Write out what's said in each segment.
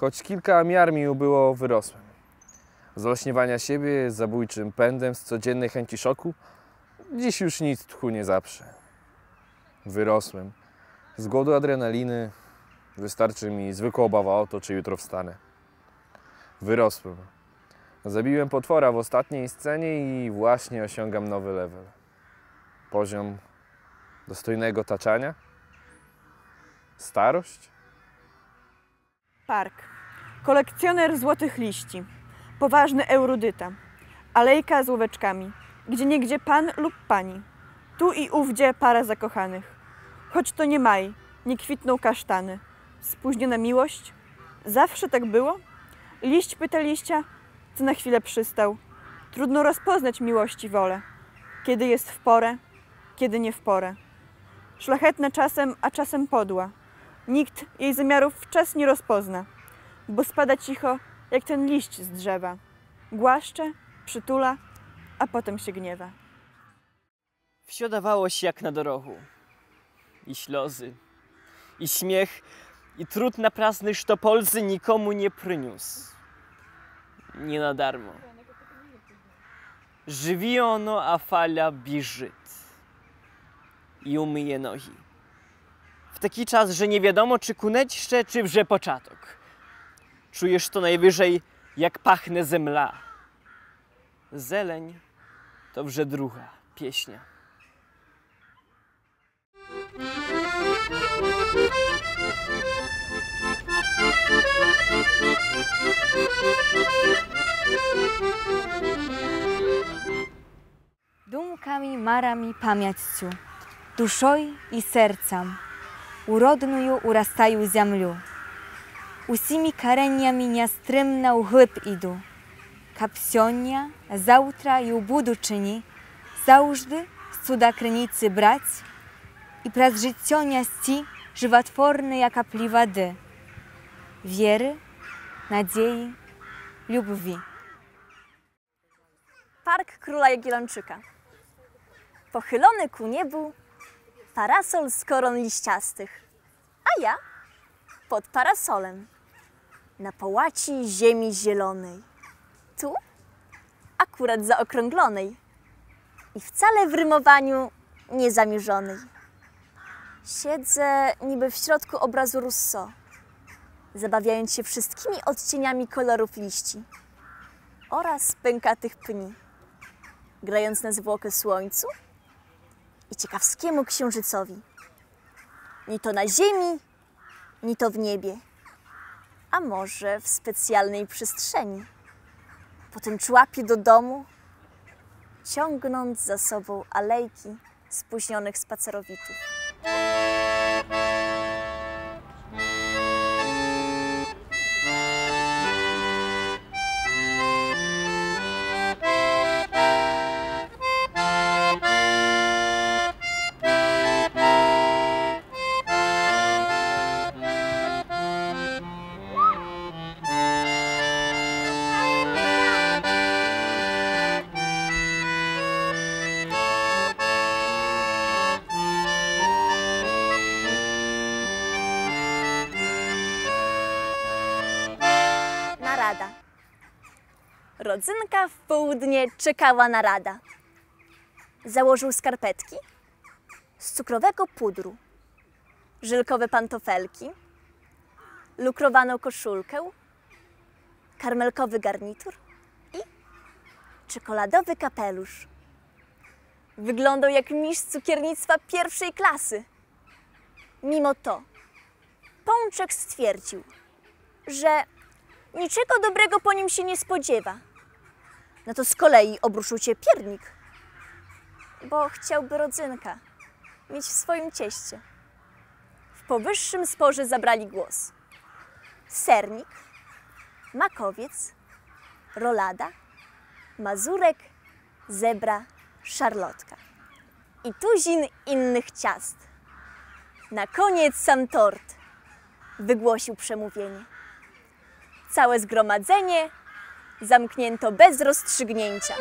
choć kilka miar mi ubyło, wyrosłem. Z olśniewania siebie, z zabójczym pędem, z codziennej chęci szoku, dziś już nic tchu nie zaprze. Wyrosłem. Z głodu adrenaliny wystarczy mi zwykła obawa o to, czy jutro wstanę. Wyrosłem. Zabiłem potwora w ostatniej scenie i właśnie osiągam nowy level. Poziom dostojnego taczania? Starość? Park. Kolekcjoner złotych liści. Poważny erudyta. Alejka z łóweczkami. Gdzieniegdzie pan lub pani. Tu i ówdzie para zakochanych. Choć to nie maj, nie kwitną kasztany. Spóźniona miłość? Zawsze tak było? Liść pyta liścia, co na chwilę przystał. Trudno rozpoznać miłości wolę. Kiedy jest w porę, kiedy nie w porę. Szlachetna czasem, a czasem podła. Nikt jej zamiarów wczas nie rozpozna, bo spada cicho, jak ten liść z drzewa. Głaszcze, przytula, a potem się gniewa. Wsio dawało się jak na dorogu. I ślozy, i śmiech, i trud na prazny sztopolzy nikomu nie przyniósł. Nie na darmo. Żywi ono, a fala bieżyt i umyje nogi. W taki czas, że nie wiadomo, czy kuneczcze, czy wrze poczatok. Czujesz to najwyżej, jak pachnę zemla. Zeleń to wrze druga pieśnia. Думками, марами, памятью, душой и сердцем уродную урастаю землю. Усими кореньями нестримно вглиб иду. Каб сьогодні, завтра і у будучині завжди з цуда криниці брать і през життя нести животворне каплі води, wiery, nadziei, любви. Park Króla Jagiellończyka. Pochylony ku niebu, parasol z koron liściastych, a ja pod parasolem, na połaci ziemi zielonej, tu akurat zaokrąglonej i wcale w rymowaniu niezamierzonej. Siedzę niby w środku obrazu Rousseau, zabawiając się wszystkimi odcieniami kolorów liści oraz pękatych pni, grając na zwłokę słońcu i ciekawskiemu księżycowi. Ni to na ziemi, ni to w niebie, a może w specjalnej przestrzeni. Potem człapię do domu, ciągnąc za sobą alejki spóźnionych spacerowiczów. Narada. Rodzynka w południe czekała narada. Założył skarpetki z cukrowego pudru, żelkowe pantofelki, lukrowaną koszulkę, karmelkowy garnitur i czekoladowy kapelusz. Wyglądał jak mistrz cukiernictwa pierwszej klasy. Mimo to Pączek stwierdził, że niczego dobrego po nim się nie spodziewa. No to z kolei obruszył się piernik, bo chciałby rodzynka mieć w swoim cieście. W powyższym sporze zabrali głos sernik, makowiec, rolada, mazurek, zebra, szarlotka i tuzin innych ciast. Na koniec sam tort wygłosił przemówienie. Całe zgromadzenie zamknięto bez rozstrzygnięcia.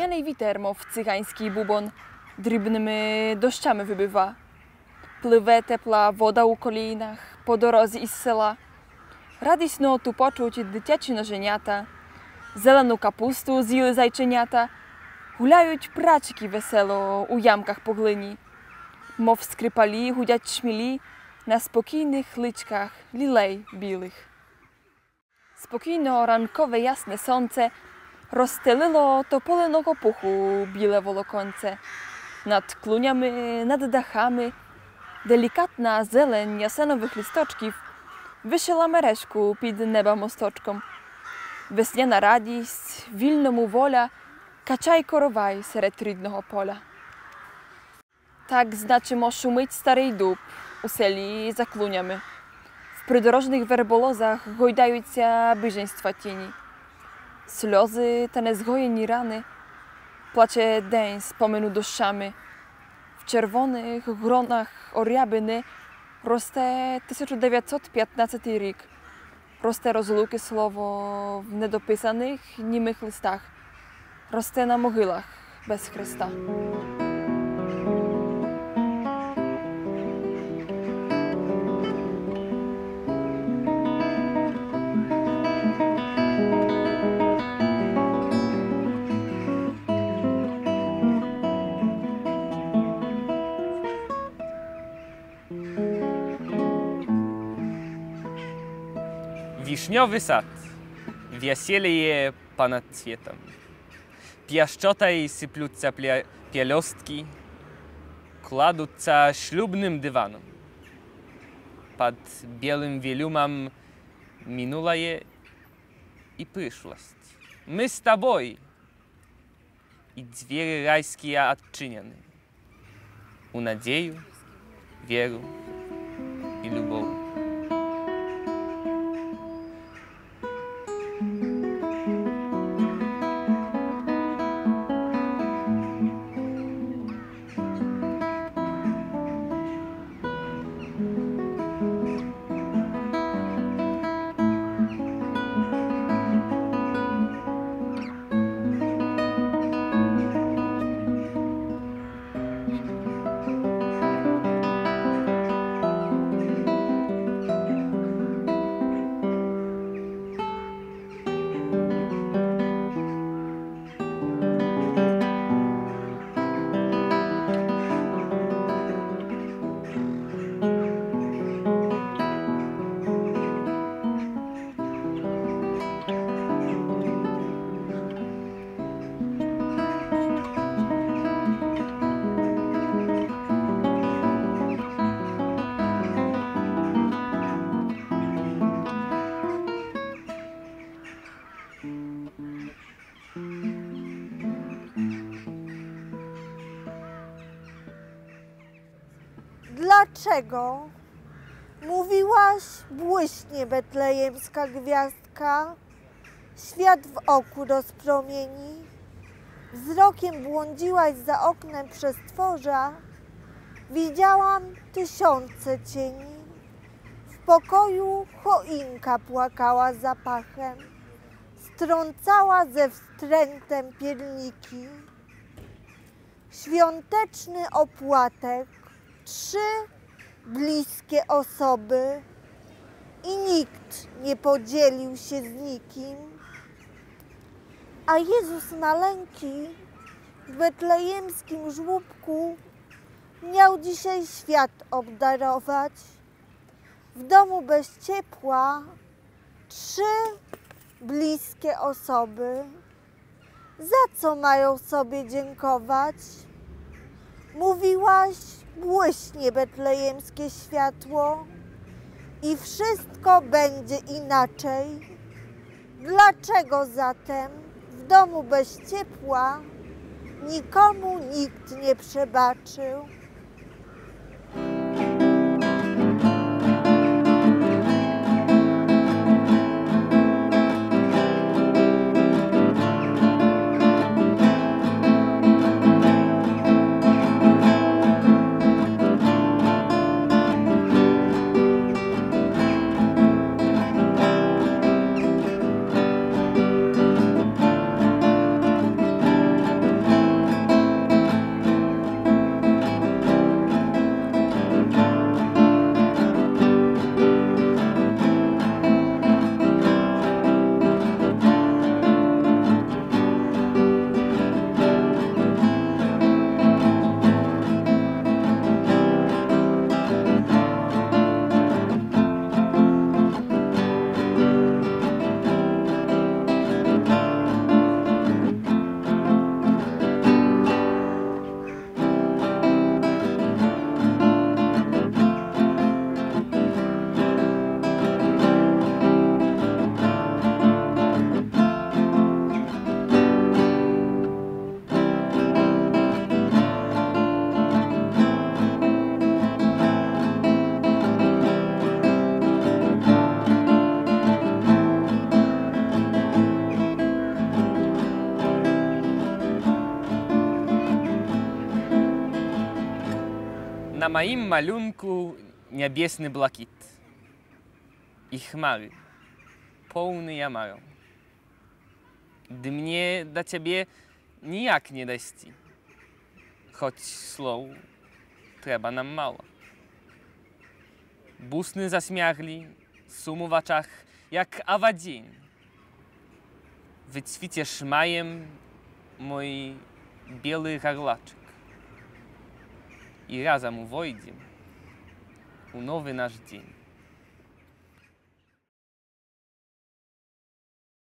wesnianej witer, mów cygański bubon, drібними дощами вибива. Пливе тепла вода у колінах по дорозі із села. Радісно ту почуть дитячі ноженята, зелену капусту з'їли зайченята, гуляють прачки весело у ямках по глині, мов скрипалі гудять шмілі на спокійних личках лілей білих. Спокійно ранкове ясне сонце розстелило тополиного пуху біле волоконце. Над клунями, над дахами делікатна зелень ясенових листочків вишила мережку під неба мосточком. Весняна радість, вільному воля, качай коровай серед рідного поля. Так, значимо, шумить старий дуб у селі за клунями. В придорожних верболозах гойдаються біженства тіні. Сльози та незгоєні рани, плаче день спомину дощами. В червоних гронах орябини росте 1915 рік. Росте розлуки слово в недописаних німих листах. Росте на могилах без хреста. Wiśniowy sad, weseleje ponad cwietem. Piaszczotaj syplutca pielostki, kładutca ślubnym dywanom. Pod białym wielumem minula je i przyszłość. My z tobą i drzwi rajskie odczynione. U nadzieju, wieru i lubowu. Dlaczego? Mówiłaś, błyśnie betlejemska gwiazdka, świat w oku rozpromieni. Wzrokiem błądziłaś za oknem przestworza, widziałam tysiące cieni. W pokoju choinka płakała zapachem, strącała ze wstrętem pierniki. Świąteczny opłatek, 3 bliskie osoby i nikt nie podzielił się z nikim. A Jezus maleńki w betlejemskim żłóbku miał dzisiaj świat obdarować. W domu bez ciepła 3 bliskie osoby. Za co mają sobie dziękować? Mówiłaś, błyśnie betlejemskie światło i wszystko będzie inaczej. Dlaczego zatem w domu bez ciepła nikomu nikt nie przebaczył? moim malunku niebiesny blakit i chmary pełny jamarą. Mnie dla ciebie nijak nie dasti, choć słów trzeba nam mało. Busny zaśmiachli, sumu w oczach jak awa dzień. Wycwiciesz majem mój biały garlaczek i razem wojdziemy u nowy nasz dzień.